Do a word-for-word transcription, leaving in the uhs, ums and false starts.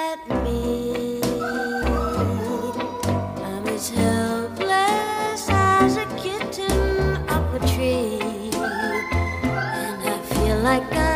at me. I'm as helpless as a kitten up a tree, and I feel like I